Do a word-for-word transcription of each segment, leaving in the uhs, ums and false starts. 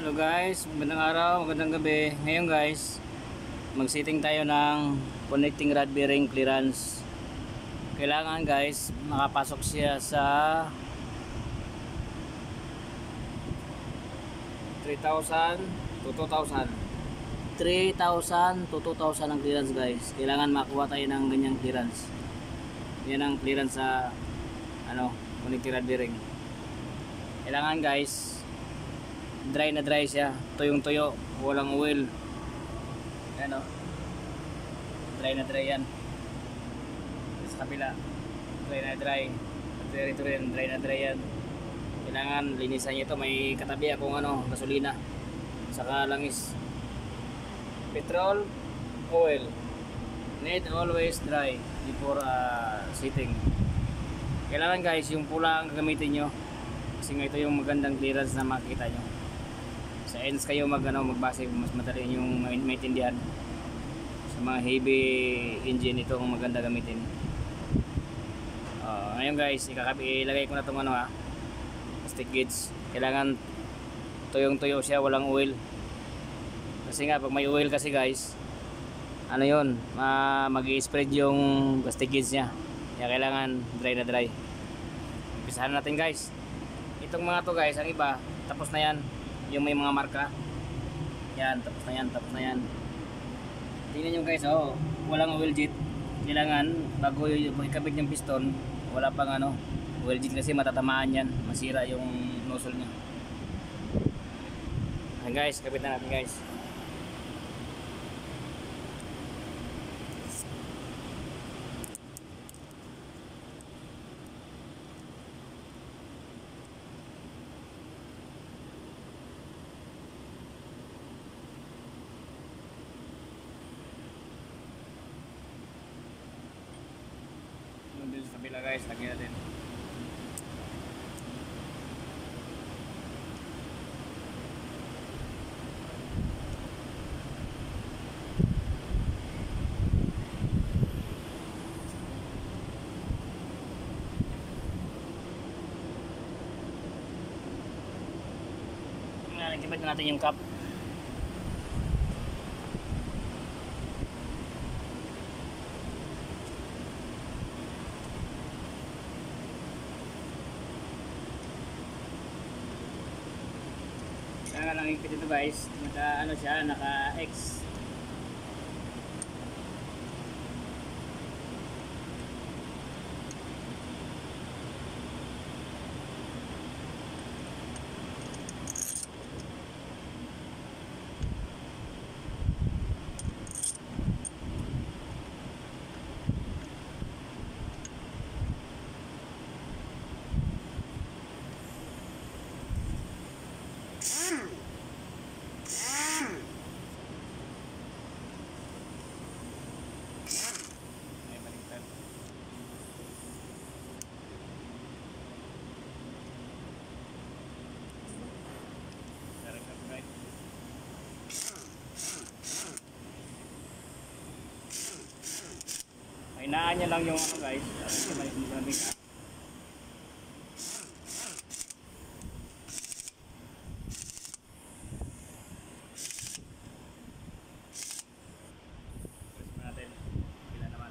Hello guys, magandang araw, magandang gabi. Ngayon guys, mag-setting tayo ng connecting rod bearing clearance. Kailangan guys, makapasok siya sa three thousand to two thousand. three thousand to two thousand ang clearance guys. Kailangan makuha tayo ng ganyang clearance. Yan ang clearance sa ano, connecting rod bearing. Kailangan guys, dry na dry siya, tuyong tuyo, walang oil. Ayan o, dry na dry yan. Sa kabila, dry na dry. Dito rin, dry na dry yan. Kailangan linisan nyo ito. May katabi akong ano, gasolina, saka langis. Petrol, oil. Need always dry before uh, setting. Kailangan guys, yung pula ang gagamitin nyo, kasi nga ito yung magandang clearance na makikita nyo. Sa ends kayo mag, ano, magbase, mas madali yung maintindihan. Sa mga heavy engine, ito ang maganda gamitin. Uh, ngayon guys, ikakabi, ilagay ko na itong ano ha, plastic gauge. Kailangan tuyong tuyo siya, walang oil. Kasi nga pag may oil kasi guys, ano yun, uh, mag-i-spread yung plastic gauge nya. Kaya kailangan dry na dry. Umpisahan natin guys. Itong mga to guys, ang iba tapos na yan, yung may mga marka yan, tapos na yan, tapos na yan. Tingnan nyo guys, oh, walang oil jet. Kailangan bago yung ikabit yung piston, wala pang ano, oil jet, kasi matatamaan yan, masira yung nozzle nya. Ayan guys, kabit na natin guys. Dito sa kabila guys, lagyan natin. Nagkibit na natin yung cup. Kaya lang ikit ito guys, naka ano siya, naka X. Hinaan niya lang yung ano guys, yung malamig. Press natin, sila naman.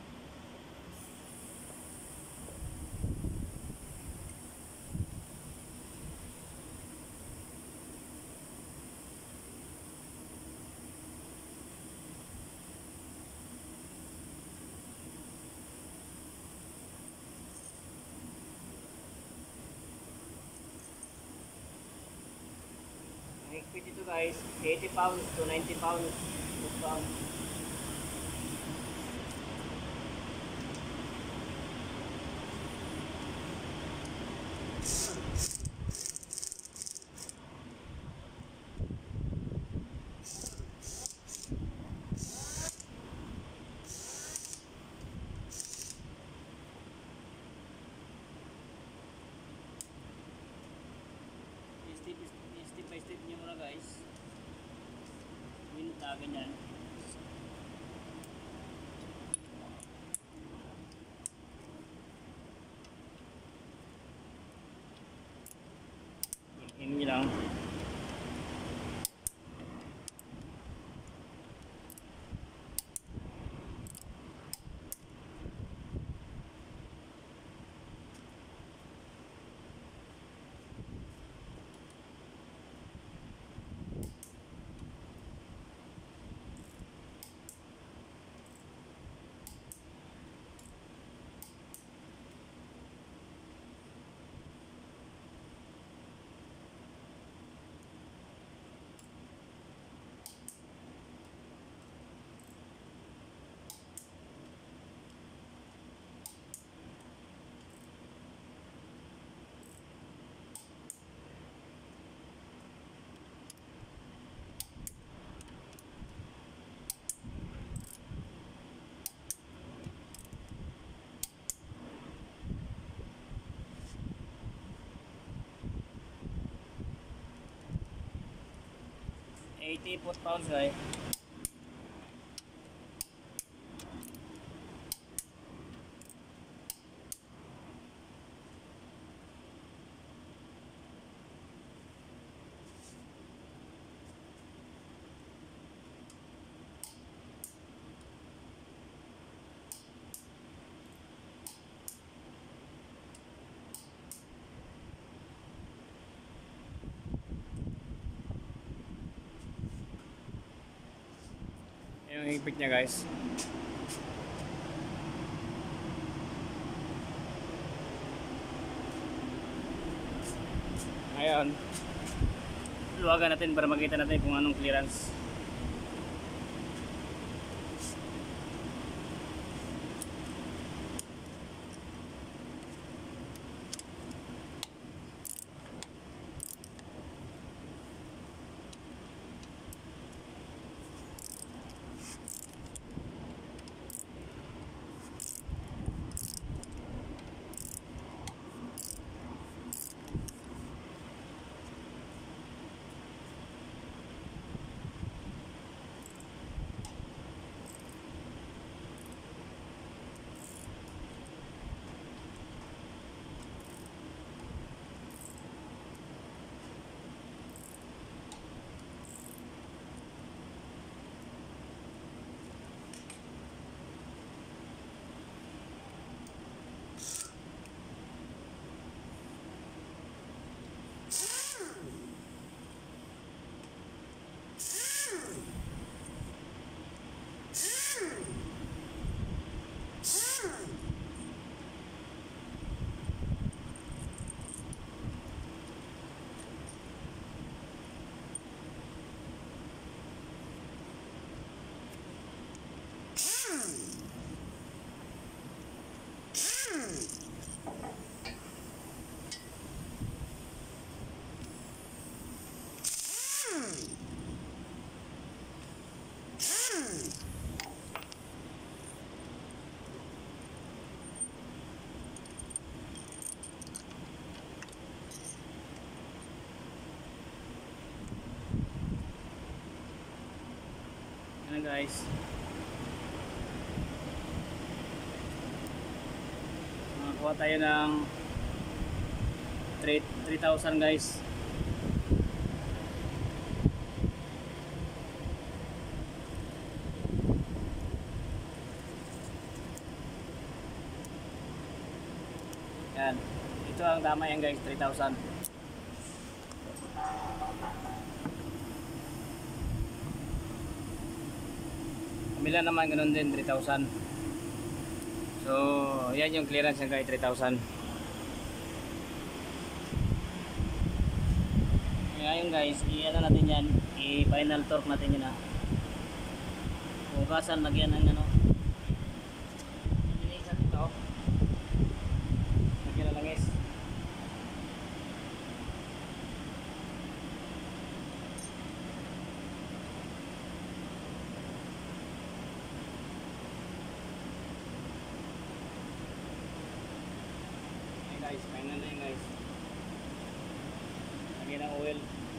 Higpit ito guys, eighty pounds to ninety pounds. pounds. Step, step by step nyo muna guys. Minta, ganyan. In nyo lang. eighty foot-pounds guys. Yung higpit niya guys. Ngayon, luwagan natin para makita natin kung anong clearance. Ano guys, makakuha tayo ng three thousand guys. Yan, ito ang tama yan guys, three thousand. Kamila naman ganun din, three thousand. So yan yung clearance niya guys, three thousand. Ngayon guys, i-ano natin yan, i-final torque natin yun ha. Bukasan, lagyan ng ano, linisan ito, lagyan na langis. Guys, final na yun guys. Lagyan ng oil.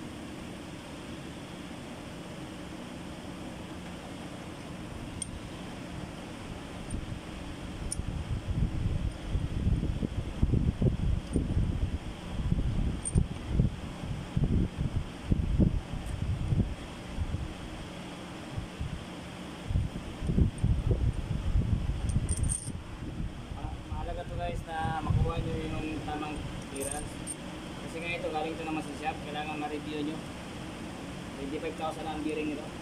Mahalaga to guys na makuha nyo yung tamang clearance. Kasi nga ito, galing ito naman sa shop. Kailangan ma-review nyo. twenty-five thousand ang bearing nito.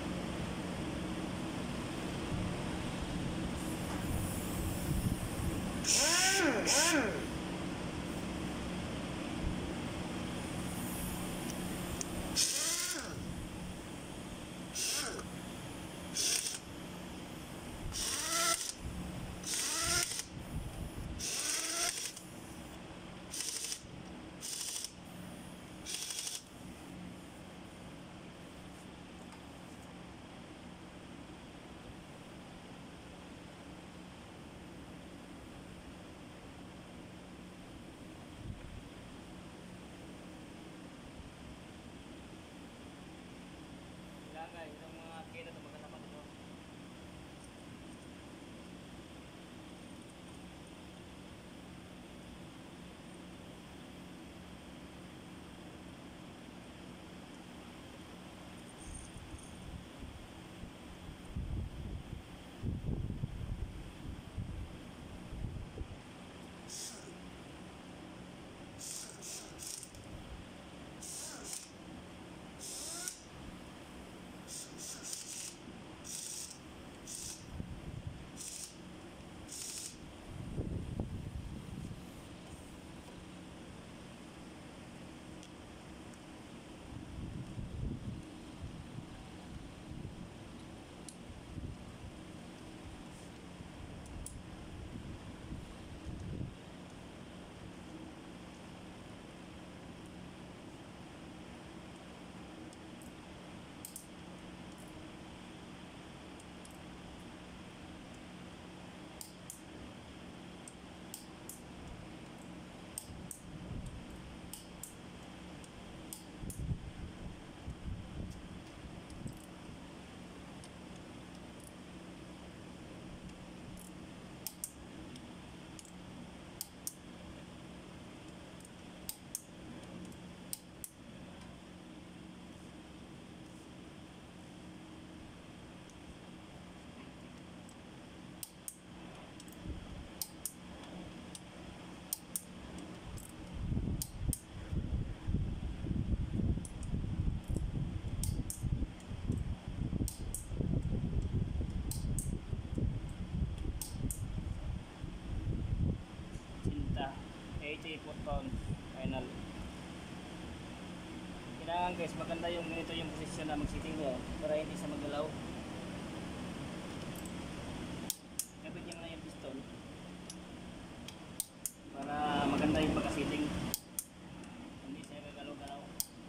guys, yung mga kina ito magkatapat ito. eighty foot final. Kailangan guys maganda yung ito yung posisyon na mag-sitting mo para hindi siya magalaw. Kapit niya na yung piston para maganda yung pagka-sitting, hindi siya gagalaw-galaw.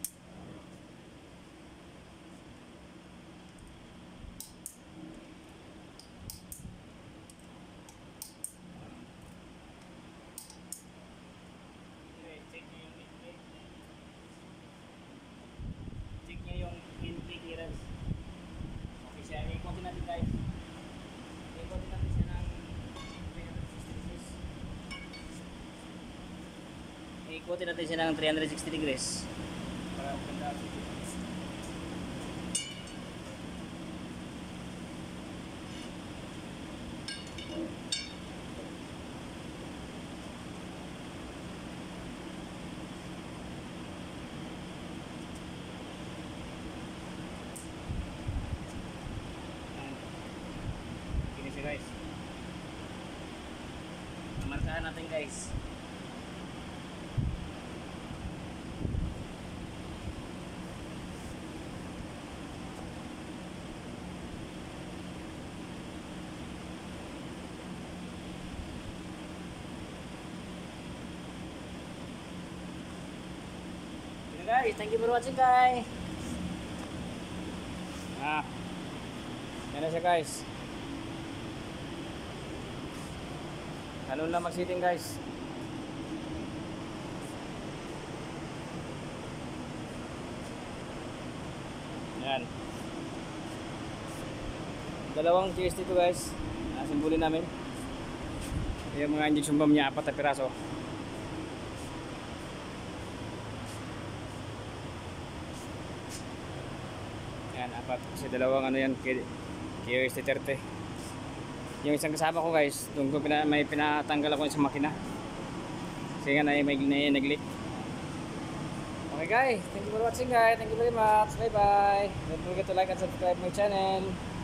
Check nyo yung intake. Check nyo yung intake clearance. Okay siya. Ikotin natin guys. Ikotin natin siya ng three sixty degrees. Ikotin natin siya ng three sixty degrees. Para maganda. Guys, markahan natin guys. Okay guys, thank you for watching guys. Ah, yan na siya guys. Ano na mag-sitting guys. Yan. Dalawang G S T to guys. Nasimbulin namin. Yung mga injection bomb niya, apat na piraso. Yan, apat. Kasi dalawang ano yan, K O S T thirty. Yung isang kasama ko guys, doon ko pina, may pinatanggal ako sa makina. Kasi nga na may nag-leak. Okay guys, thank you for watching guys. Thank you very much. Bye bye. Don't forget to like and subscribe my channel.